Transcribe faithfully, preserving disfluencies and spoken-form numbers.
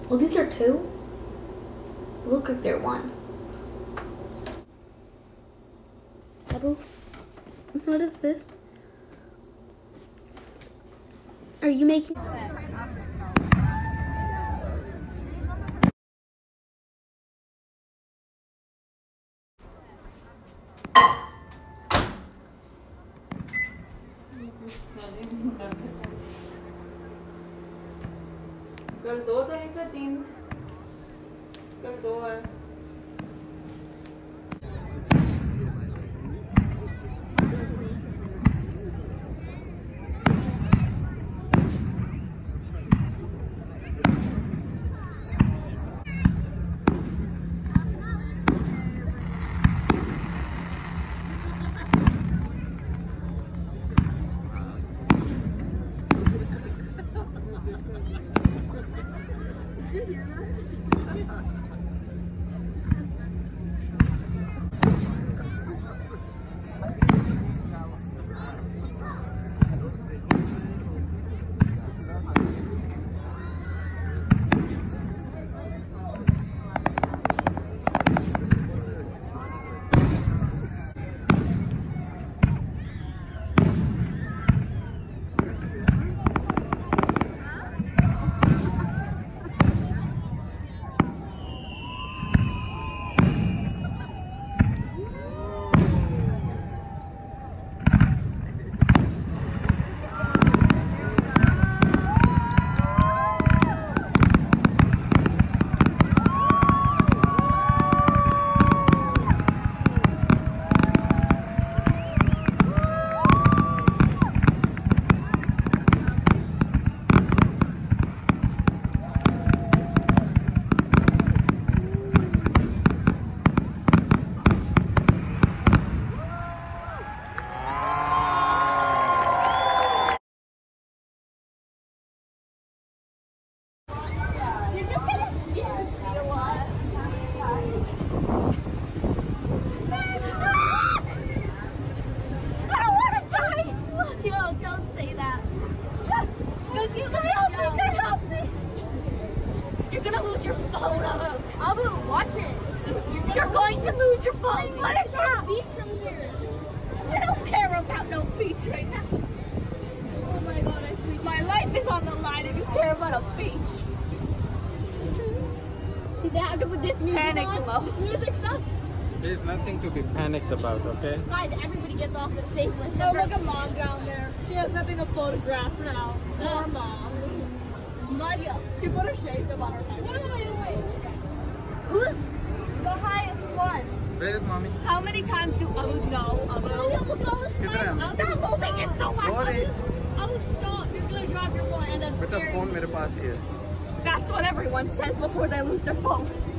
Oh, these are two? They look like they're one. Abu, what is this? Are you making... कल दो तो निकला तीन कल दो है There's nothing to be panicked about, okay? Guys, everybody gets off the safe list. No, look at mom down there. She has nothing to photograph now. Poor mom. Mother. She put her shades up on her head. Wait, wait, wait. Who's the highest one? Where is mommy? How many times do Abu know? Abu? Look at all the smiles. Stop moving it so much. Abu, Abu, stop. You're going to drop your phone and then But the phone मेरे पास ही है. That's what everyone says before they lose their phone.